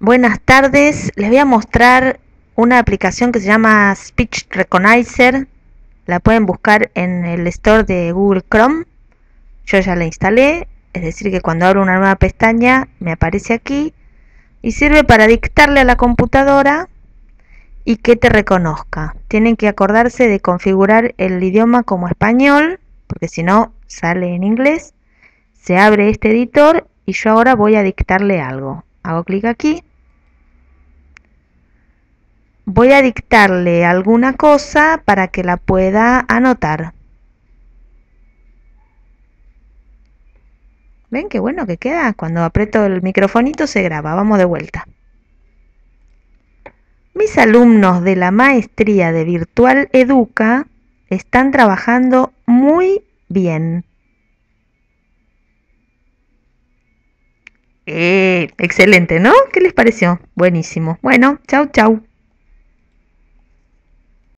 Buenas tardes, les voy a mostrar una aplicación que se llama Speech Recognizer. La pueden buscar en el store de Google Chrome. Yo ya la instalé, es decir que cuando abro una nueva pestaña me aparece aquí y sirve para dictarle a la computadora y que te reconozca. Tienen que acordarse de configurar el idioma como español, porque si no sale en inglés. Se abre este editor y yo ahora voy a dictarle algo. Hago clic aquí. Voy a dictarle alguna cosa para que la pueda anotar. ¿Ven qué bueno que queda? Cuando aprieto el microfonito se graba. Vamos de vuelta. Mis alumnos de la maestría de Virtual Educa están trabajando muy bien. Excelente, ¿no? ¿Qué les pareció? Buenísimo. Bueno, chau, chau.